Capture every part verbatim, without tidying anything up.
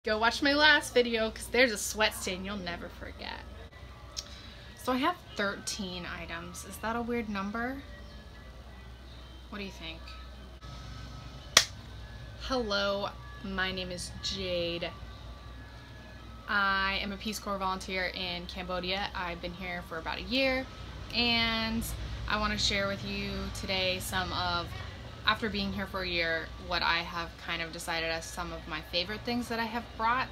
Go watch my last video because there's a sweat stain you'll never forget. So I have thirteen items. Is that a weird number? What do you think? Hello, my name is Jade. I am a Peace Corps volunteer in Cambodia. I've been here for about a year, and I want to share with you today some of, after being here for a year, what I have kind of decided as some of my favorite things that I have brought.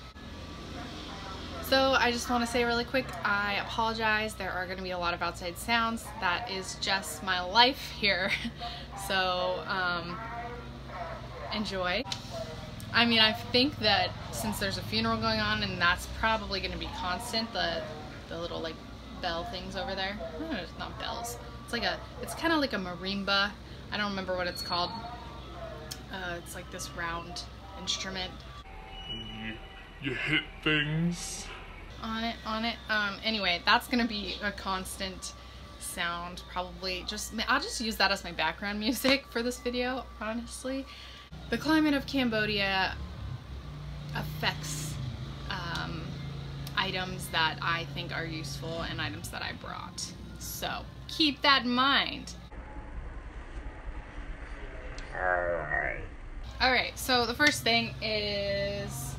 So I just want to say really quick, I apologize. There are going to be a lot of outside sounds. That is just my life here. So um, enjoy. I mean, I think that since there's a funeral going on, and that's probably going to be constant, the the little like bell things over there. No, it's not bells. It's like a, it's kind of like a marimba. I don't remember what it's called. Uh, it's like this round instrument. You, you hit things. On it, on it. Um, anyway, that's gonna be a constant sound, probably. Just, I'll just use that as my background music for this video, honestly. The climate of Cambodia affects um, items that I think are useful and items that I brought. So, keep that in mind. Alright. Alright, so the first thing is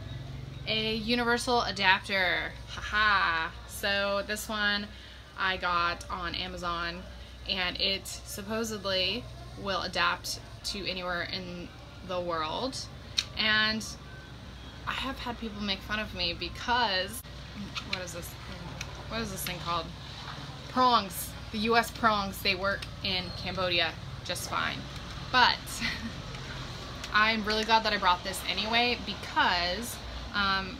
a universal adapter. Haha. So this one I got on Amazon, and it supposedly will adapt to anywhere in the world. And I have had people make fun of me because, what is this? What is this thing called? Prongs. The U S prongs, they work in Cambodia just fine. But I'm really glad that I brought this anyway, because um,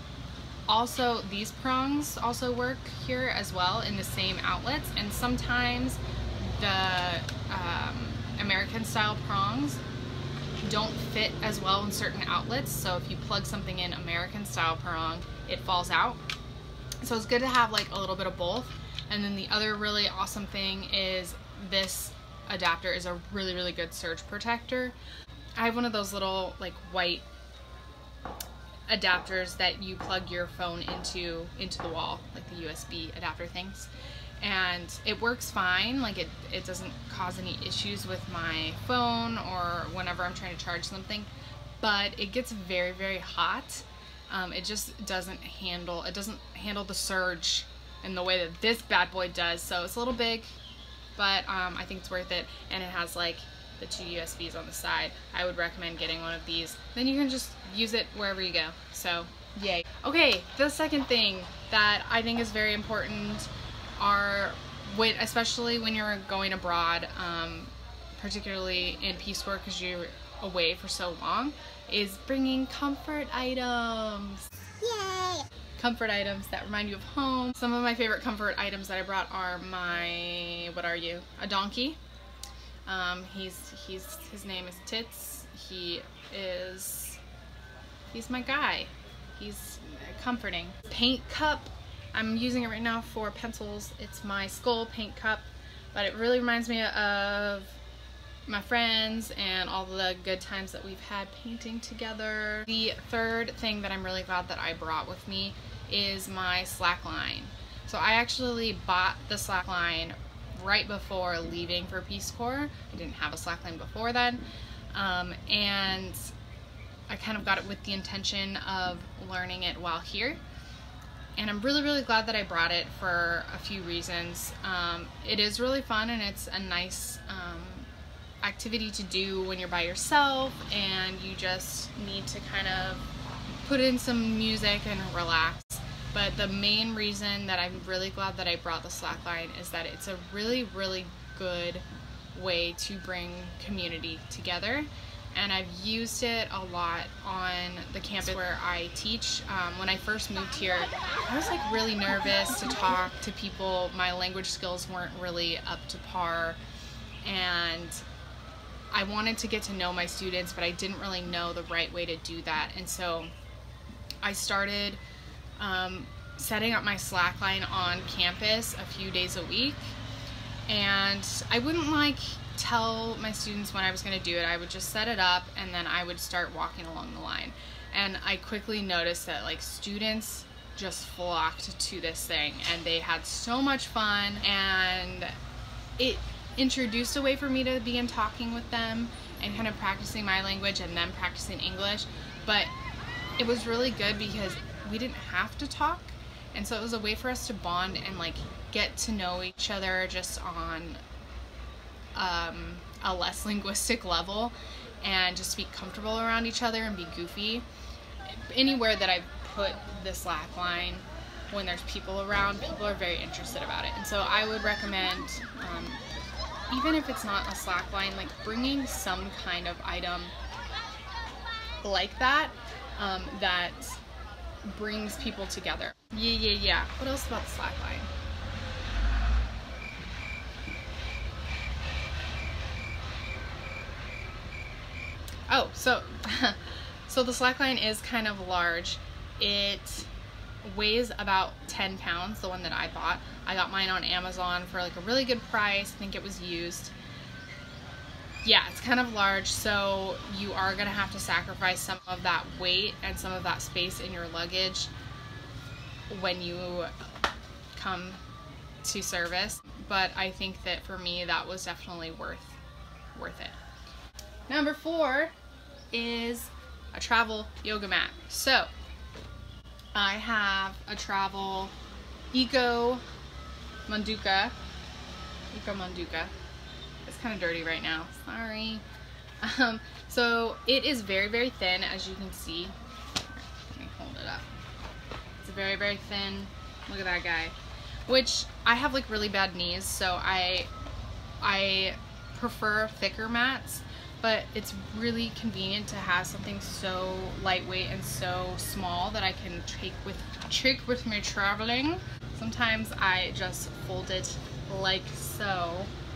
also these prongs also work here as well in the same outlets, and sometimes the um, American style prongs don't fit as well in certain outlets, so if you plug something in American style prong, it falls out. So it's good to have like a little bit of both. And then the other really awesome thing is this adapter is a really really good surge protector. I have one of those little like white adapters that you plug your phone into into the wall, like the U S B adapter things, and it works fine. Like it, it doesn't cause any issues with my phone or whenever I'm trying to charge something, but it gets very very hot. Um, it just doesn't handle it doesn't handle the surge in the way that this bad boy does, so it's a little big, but um, I think it's worth it, and it has like the two U S Bs on the side. I would recommend getting one of these. Then you can just use it wherever you go, so yay. Okay, the second thing that I think is very important are, when, especially when you're going abroad, um, particularly in Peace Corps because you're away for so long, is bringing comfort items. Yay! Comfort items that remind you of home. Some of my favorite comfort items that I brought are my, what are you? A donkey. Um, he's, he's, his name is Tits. He is, he's my guy. He's comforting. Paint cup. I'm using it right now for pencils. It's my skull paint cup, but it really reminds me of my friends and all the good times that we've had painting together. The third thing that I'm really glad that I brought with me is my slackline. So I actually bought the slackline right before leaving for Peace Corps. I didn't have a slackline before then, um, and I kind of got it with the intention of learning it while here. And I'm really really glad that I brought it for a few reasons. Um, it is really fun, and it's a nice um, activity to do when you're by yourself and you just need to kind of put in some music and relax. But the main reason that I'm really glad that I brought the slackline is that it's a really really good way to bring community together, and I've used it a lot on the campus where I teach. Um, when I first moved here, I was like really nervous to talk to people. My language skills weren't really up to par, and I wanted to get to know my students, but I didn't really know the right way to do that. And so I started um, setting up my slackline on campus a few days a week, and I wouldn't like tell my students when I was going to do it. I would just set it up, and then I would start walking along the line. And I quickly noticed that like students just flocked to this thing and they had so much fun, and it introduced a way for me to begin talking with them and kind of practicing my language and them practicing English. But it was really good because we didn't have to talk, and so it was a way for us to bond and like get to know each other just on um, a less linguistic level, and just be comfortable around each other and be goofy. Anywhere that I put the slack line, when there's people around, people are very interested about it. And so I would recommend, um, even if it's not a slack line, like bringing some kind of item like that, um, that brings people together. Yeah, yeah, yeah. What else about the slack line? Oh, so, so the slack line is kind of large. It weighs about ten pounds, the one that I bought. I got mine on Amazon for like a really good price. I think it was used. Yeah, it's kind of large, so you are gonna have to sacrifice some of that weight and some of that space in your luggage when you come to service. But I think that for me, that was definitely worth worth it. Number four is a travel yoga mat. So I have a travel Eco Manduka. Eco Manduka. It's kind of dirty right now. Sorry. Um, so it is very, very thin, as you can see. Let me hold it up. It's very, very thin. Look at that guy. Which I have like really bad knees, so I I prefer thicker mats. But it's really convenient to have something so lightweight and so small that I can take with take with me traveling. Sometimes I just fold it like so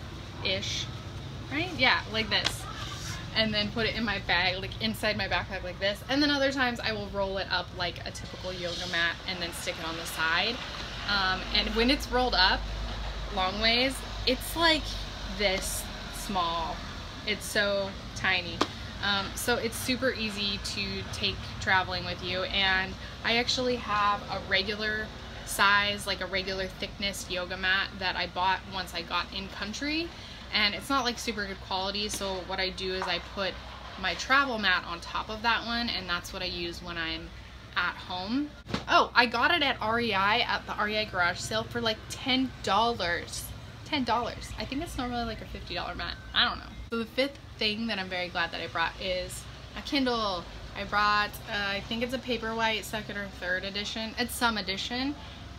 ish, right? Yeah, like this, and then put it in my bag, like inside my backpack like this. And then other times I will roll it up like a typical yoga mat and then stick it on the side. Um, and when it's rolled up long ways, it's like this small. It's so tiny. Um, so it's super easy to take traveling with you. And I actually have a regular size, like a regular thickness yoga mat that I bought once I got in country. And it's not like super good quality, so what I do is I put my travel mat on top of that one, and that's what I use when I'm at home. Oh, I got it at R E I at the R E I garage sale for like ten dollars. ten dollars. I think it's normally like a fifty dollar mat. I don't know. So the fifth thing that I'm very glad that I brought is a Kindle. I brought, uh, I think it's a Paperwhite second or third edition. It's some edition,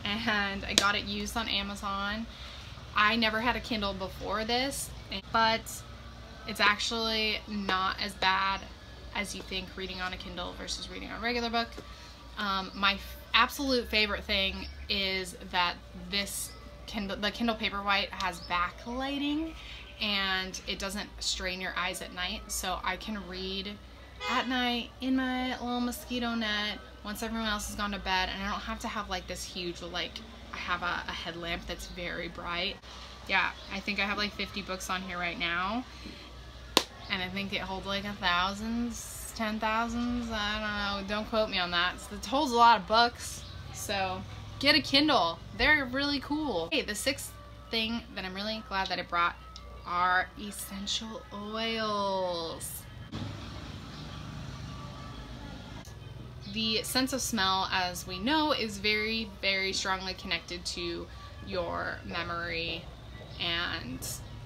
and I got it used on Amazon. I never had a Kindle before this, but it's actually not as bad as you think reading on a Kindle versus reading on a regular book. Um, my absolute favorite thing is that this Kindle, the Kindle Paperwhite has backlighting, and it doesn't strain your eyes at night, so I can read at night in my little mosquito net once everyone else has gone to bed, and I don't have to have like this huge, like, I have a, a headlamp that's very bright. Yeah, I think I have like fifty books on here right now, and I think it holds like a thousands, ten thousands, I don't know, don't quote me on that. It holds a lot of books, so get a Kindle. They're really cool. Okay, the sixth thing that I'm really glad that I brought are essential oils. The sense of smell, as we know, is very, very strongly connected to your memory and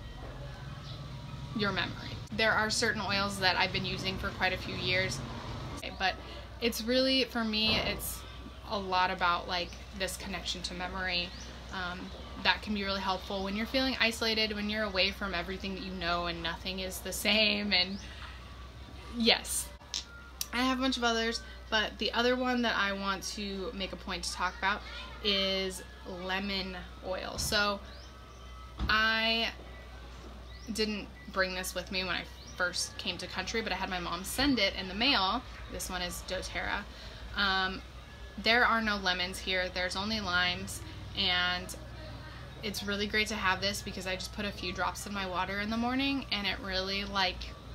your memory. There are certain oils that I've been using for quite a few years, but it's really, for me, it's a lot about like this connection to memory. Um, that can be really helpful when you're feeling isolated, when you're away from everything that you know and nothing is the same. And yes, I have a bunch of others, but the other one that I want to make a point to talk about is lemon oil. So I didn't bring this with me when I first came to country, but I had my mom send it in the mail. This one is doTERRA. Um, there are no lemons here, there's only limes, and it's really great to have this because I just put a few drops in my water in the morning, and it really, like,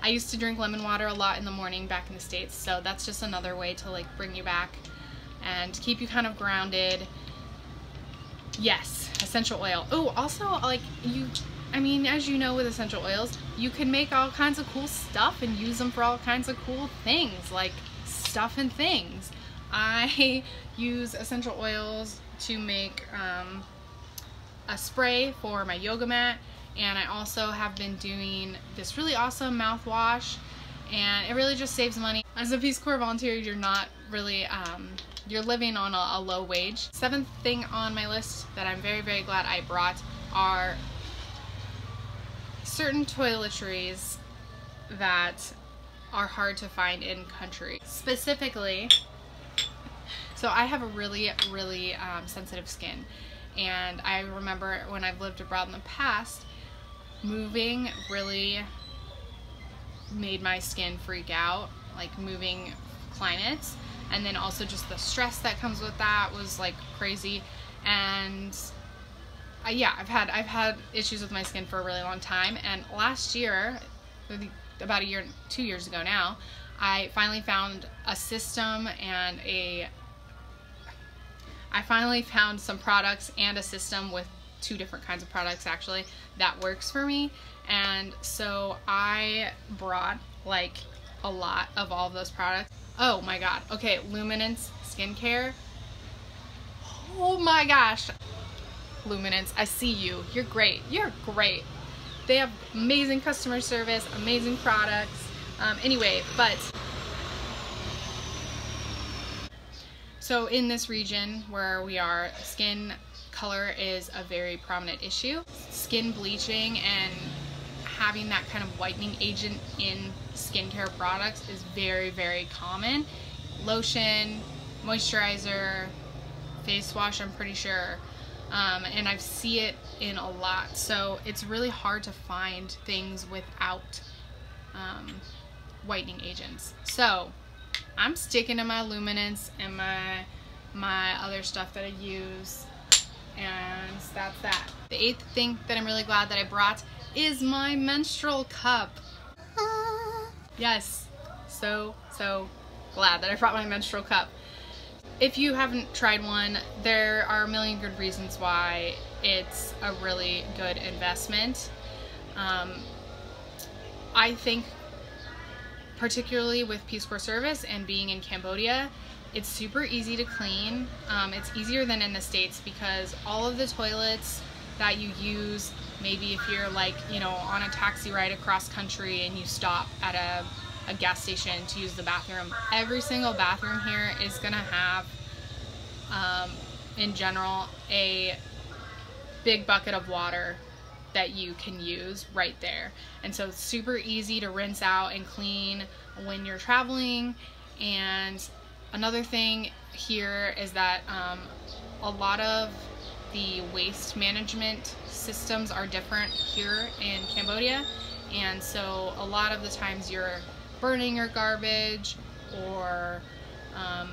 I used to drink lemon water a lot in the morning back in the States, so that's just another way to like bring you back and keep you kind of grounded. Yes, essential oil. Oh, also, like, you, I mean, as you know with essential oils, you can make all kinds of cool stuff and use them for all kinds of cool things, like stuff and things. I use essential oils to make um, a spray for my yoga mat, and I also have been doing this really awesome mouthwash, and it really just saves money. As a Peace Corps volunteer, you're not really, um, you're living on a, a low wage. Seventh thing on my list that I'm very, very glad I brought are certain toiletries that are hard to find in country. Specifically, so I have a really, really um, sensitive skin, and I remember when I've lived abroad in the past, moving really made my skin freak out, like moving climates, and then also just the stress that comes with that was like crazy. And uh, yeah, I've had I've had issues with my skin for a really long time, and last year, about a year, two years ago now, I finally found a system and a I finally found some products and a system with two different kinds of products actually that works for me. And so I brought like a lot of all of those products. Oh my god. Okay, Luminance skincare. Oh my gosh. Luminance, I see you. You're great. You're great. They have amazing customer service, amazing products. Um, anyway, but so in this region where we are, skin color is a very prominent issue. Skin bleaching and having that kind of whitening agent in skincare products is very, very common. Lotion, moisturizer, face wash, I'm pretty sure. Um, and I see it in a lot. So it's really hard to find things without um, whitening agents. So I'm sticking to my Luminance and my my other stuff that I use, and that's that. The eighth thing that I'm really glad that I brought is my menstrual cup. Yes, so so glad that I brought my menstrual cup. If you haven't tried one, there are a million good reasons why it's a really good investment. Um, I think particularly with Peace Corps service and being in Cambodia, it's super easy to clean. Um, it's easier than in the States because all of the toilets that you use, maybe if you're like, you know, on a taxi ride across country and you stop at a, a gas station to use the bathroom, every single bathroom here is gonna have, um, in general, a big bucket of water that you can use right there. And so it's super easy to rinse out and clean when you're traveling. And another thing here is that um, a lot of the waste management systems are different here in Cambodia, and so a lot of the times you're burning your garbage or um,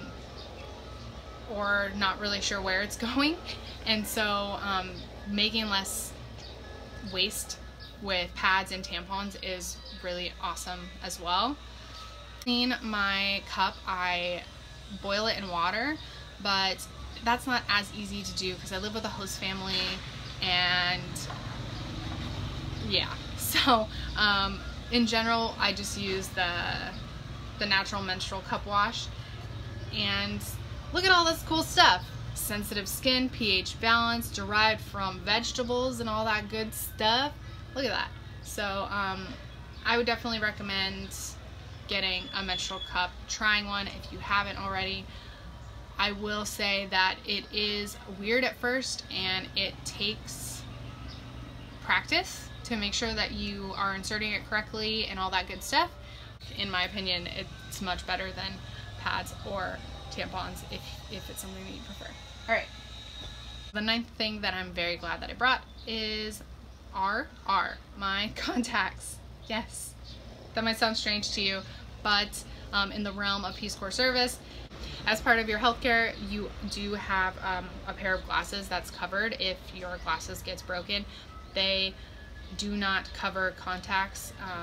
or not really sure where it's going, and so um, making less waste with pads and tampons is really awesome as well. Clean my cup, I boil it in water, but that's not as easy to do because I live with a host family, and yeah, so um, in general I just use the the natural menstrual cup wash. And look at all this cool stuff: sensitive skin, pH balance, derived from vegetables and all that good stuff. Look at that. So um, I would definitely recommend getting a menstrual cup, trying one if you haven't already. I will say that it is weird at first, and it takes practice to make sure that you are inserting it correctly and all that good stuff. In my opinion, it's much better than pads or tampons if, if it's something that you prefer. All right. The ninth thing that I'm very glad that I brought is R R, my contacts. Yes, that might sound strange to you, but um, in the realm of Peace Corps service, as part of your healthcare, you do have um, a pair of glasses that's covered if your glasses gets broken. They do not cover contacts. Um,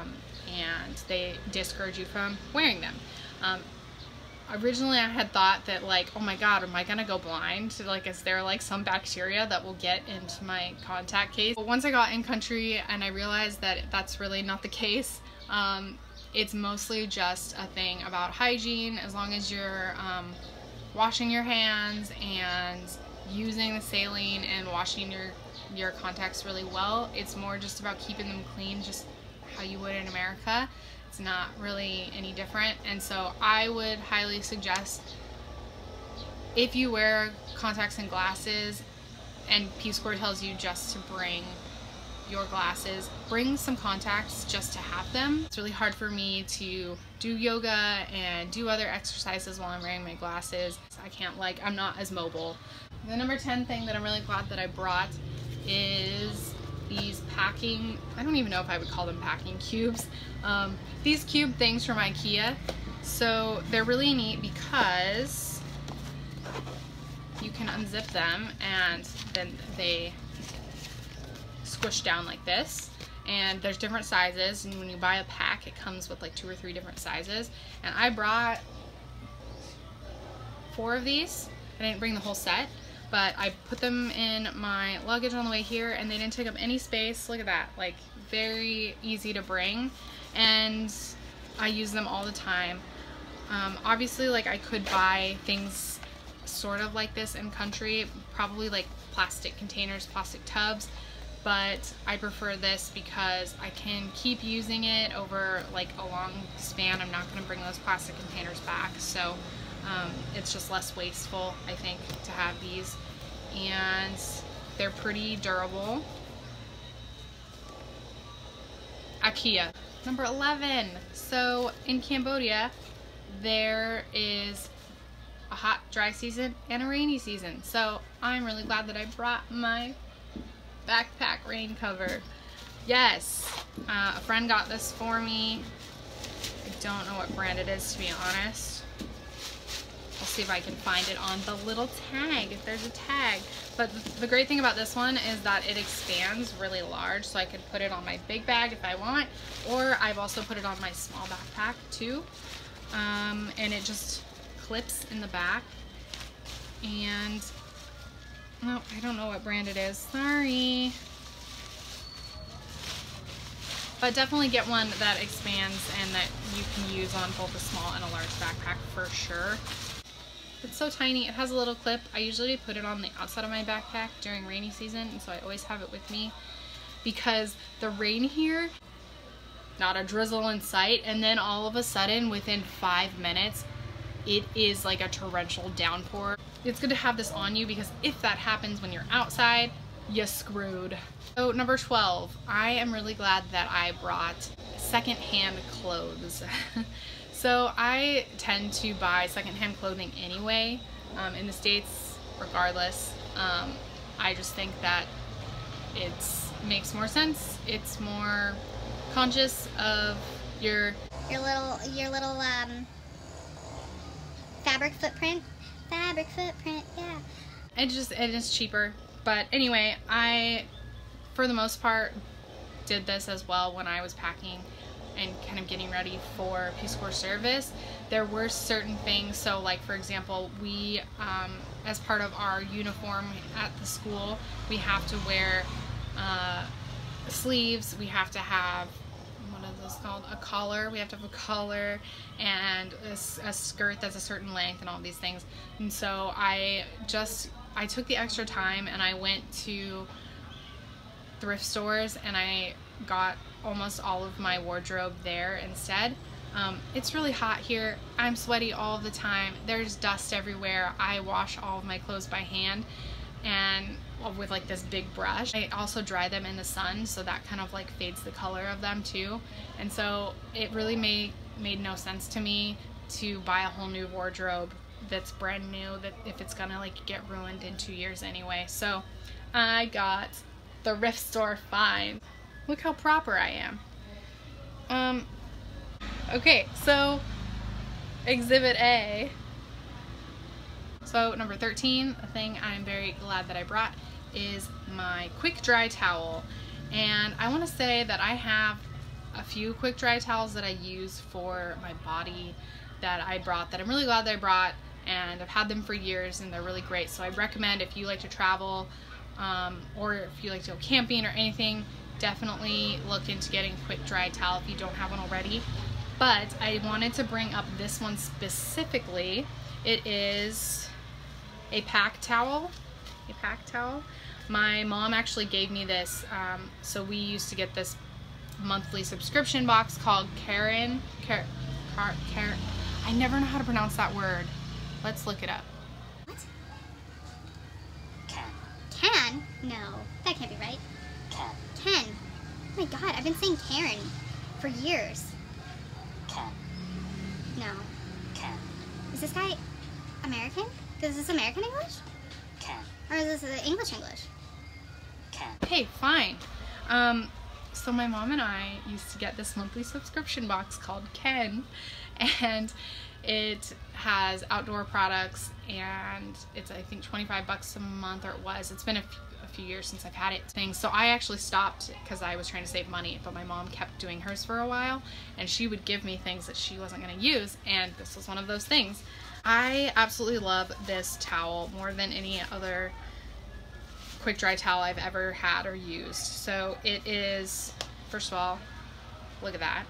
and they discourage you from wearing them. Um, originally I had thought that like, oh my god, am I gonna go blind? Like, is there like some bacteria that will get into my contact case? But once I got in country and I realized that that's really not the case, um, it's mostly just a thing about hygiene. As long as you're um, washing your hands and using the saline and washing your your contacts really well, it's more just about keeping them clean, just how you would in America. It's not really any different. And so I would highly suggest, if you wear contacts and glasses and Peace Corps tells you just to bring your glasses, bring some contacts just to have them. It's really hard for me to do yoga and do other exercises while I'm wearing my glasses. I can't, like, I'm not as mobile. The number ten thing that I'm really glad that I brought is these packing, I don't even know if I would call them packing cubes. Um, these cube things from IKEA. So they're really neat because you can unzip them and then they squish down like this, and there's different sizes, and when you buy a pack it comes with like two or three different sizes, and I brought four of these. I didn't bring the whole set, but I put them in my luggage on the way here and they didn't take up any space. Look at that, like very easy to bring, and I use them all the time. Um, obviously, like, I could buy things sort of like this in country, probably like plastic containers, plastic tubs, but I prefer this because I can keep using it over like a long span. I'm not going to bring those plastic containers back, so um, it's just less wasteful, I think, to have these, and they're pretty durable. IKEA. Number eleven. So in Cambodia there is a hot dry season and a rainy season, so I'm really glad that I brought my backpack rain cover. Yes, uh, a friend got this for me. I don't know what brand it is, to be honest. I'll see if I can find it on the little tag, if there's a tag. But the great thing about this one is that it expands really large, so I can put it on my big bag if I want, or I've also put it on my small backpack too. Um, and it just clips in the back, and oh, I don't know what brand it is, sorry. But definitely get one that expands and that you can use on both a small and a large backpack for sure. It's so tiny, it has a little clip. I usually put it on the outside of my backpack during rainy season, and so I always have it with me because the rain here, not a drizzle in sight, and then all of a sudden within five minutes it is like a torrential downpour. It's good to have this on you because if that happens when you're outside, you're screwed. So number twelve, I am really glad that I brought secondhand clothes. So I tend to buy secondhand clothing anyway, um, in the States, regardless. Um, I just think that it makes more sense. It's more conscious of your your little your little um fabric footprint. Fabric footprint, yeah. It just it is cheaper. But anyway, I for the most part did this as well when I was packing and kind of getting ready for Peace Corps service. There were certain things, so like for example, we um, as part of our uniform at the school, we have to wear uh, sleeves, we have to have, what is this called, a collar, we have to have a collar and a, a skirt that's a certain length and all these things. And so I just I took the extra time and I went to thrift stores and I got almost all of my wardrobe there instead. Um, it's really hot here. I'm sweaty all the time. There's dust everywhere. I wash all of my clothes by hand and with like this big brush. I also dry them in the sun, so that kind of like fades the color of them too. And so it really made made no sense to me to buy a whole new wardrobe that's brand new, that if it's gonna like get ruined in two years anyway. So I got the thrift store find. Look how proper I am. Um, okay, so Exhibit A. So number thirteen, a thing I'm very glad that I brought is my quick dry towel. And I want to say that I have a few quick dry towels that I use for my body that I brought, that I'm really glad that I brought, and I've had them for years and they're really great. So I recommend, if you like to travel um, or if you like to go camping or anything, definitely look into getting a quick dry towel if you don't have one already. But I wanted to bring up this one specifically. It is a pack towel, a pack towel. My mom actually gave me this, um, so we used to get this monthly subscription box called Karen, Car, Car, Karen, I never know how to pronounce that word. Let's look it up. What? Can. Can? No, that can't be right. Can. Ken. Oh my god, I've been saying Karen for years. Ken. No. Ken. Is this guy American? Is this American English? Ken. Or is this English English? Ken. Okay, fine. Um, so my mom and I used to get this monthly subscription box called Ken, and it has outdoor products, and it's, I think, twenty-five bucks a month, or it was. It's been a few, a few years since I've had it. Things. So I actually stopped because I was trying to save money, but my mom kept doing hers for a while, and she would give me things that she wasn't going to use, and this was one of those things. I absolutely love this towel more than any other quick dry towel I've ever had or used. So it is, first of all, look at that.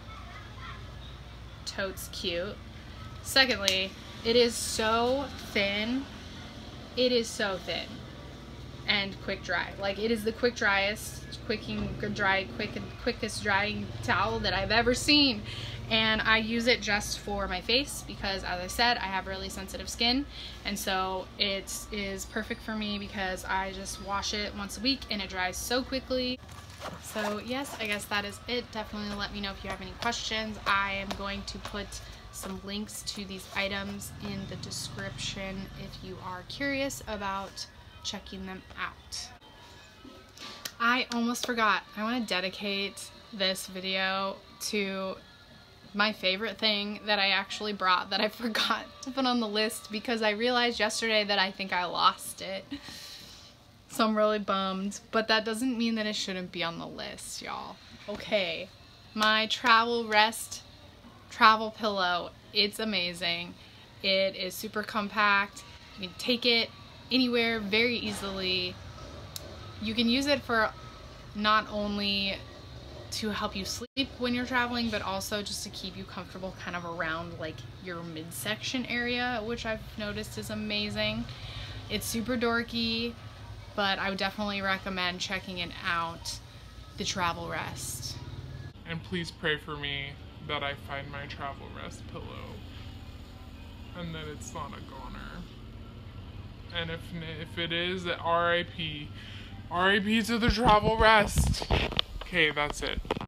Totes cute. Secondly, it is so thin. It is so thin and quick dry. Like, it is the quick driest, quicking, dry, quick, quickest drying towel that I've ever seen. And I use it just for my face because, as I said, I have really sensitive skin, and so it is perfect for me because I just wash it once a week and it dries so quickly. So yes, I guess that is it. Definitely let me know if you have any questions. I am going to put some links to these items in the description if you are curious about checking them out. I almost forgot. I want to dedicate this video to my favorite thing that I actually brought that I forgot to put on the list because I realized yesterday that I think I lost it. So I'm really bummed, but that doesn't mean that it shouldn't be on the list, y'all. Okay, my travel rest travel pillow. It's amazing. It is super compact. You can take it anywhere very easily. You can use it for not only to help you sleep when you're traveling, but also just to keep you comfortable kind of around like your midsection area, which I've noticed is amazing. It's super dorky, but I would definitely recommend checking it out, the Travel Rest. And please pray for me that I find my travel rest pillow and that it's not a goner. And if if it is, R I P R I P to the travel rest. Okay, that's it.